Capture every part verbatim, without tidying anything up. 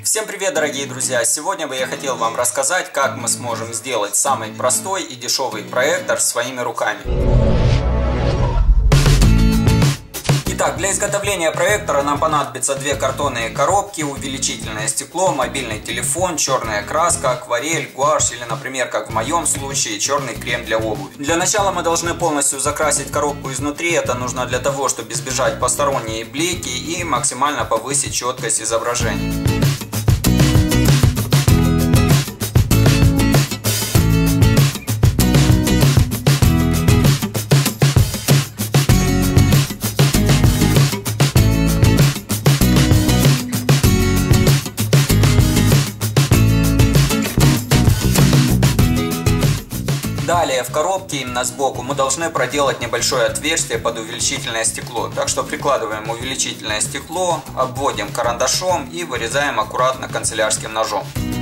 Всем привет, дорогие друзья! Сегодня бы я хотел вам рассказать, как мы сможем сделать самый простой и дешевый проектор своими руками. Итак, для изготовления проектора нам понадобится две картонные коробки, увеличительное стекло, мобильный телефон, черная краска, акварель, гуашь или, например, как в моем случае, черный крем для обуви. Для начала мы должны полностью закрасить коробку изнутри. Это нужно для того, чтобы избежать посторонние блики и максимально повысить четкость изображения. Далее в коробке именно сбоку мы должны проделать небольшое отверстие под увеличительное стекло. Так что прикладываем увеличительное стекло, обводим карандашом и вырезаем аккуратно канцелярским ножом.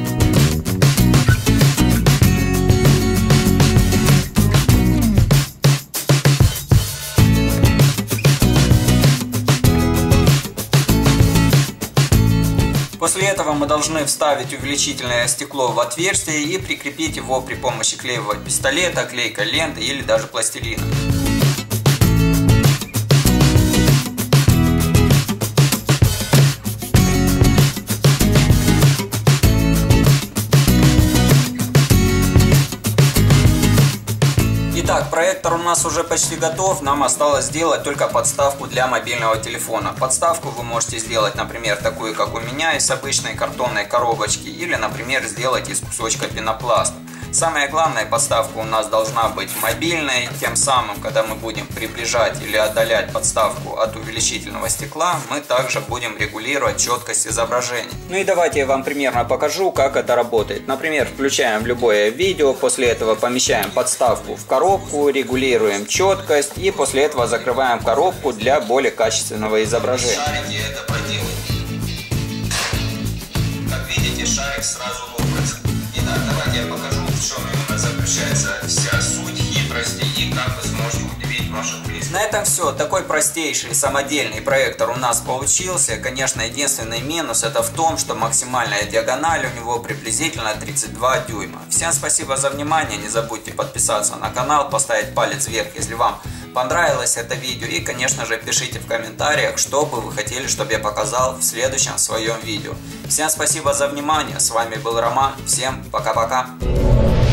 После этого мы должны вставить увеличительное стекло в отверстие и прикрепить его при помощи клеевого пистолета, клейкой ленты или даже пластилина. Итак, проектор у нас уже почти готов, нам осталось сделать только подставку для мобильного телефона. Подставку вы можете сделать, например, такую, как у меня, из обычной картонной коробочки, или, например, сделать из кусочка пенопласта. Самое главное, подставка у нас должна быть мобильной, тем самым, когда мы будем приближать или отдалять подставку от увеличительного стекла, мы также будем регулировать четкость изображения. Ну и давайте я вам примерно покажу, как это работает. Например, включаем любое видео, после этого помещаем подставку в коробку, регулируем четкость и после этого закрываем коробку для более качественного изображения. Шарики это проделают. Как видите, шарик сразу лопается. Итак, давайте я покажу, в чем именно заключается вся суть хитрости и как вы сможете удивить ваших близких. На этом все. Такой простейший самодельный проектор у нас получился. Конечно, единственный минус это в том, что максимальная диагональ у него приблизительно тридцать два дюйма. Всем спасибо за внимание. Не забудьте подписаться на канал, поставить палец вверх, если вам понравилось это видео. И, конечно же, пишите в комментариях, что бы вы хотели, чтобы я показал в следующем своем видео. Всем спасибо за внимание. С вами был Роман. Всем пока-пока.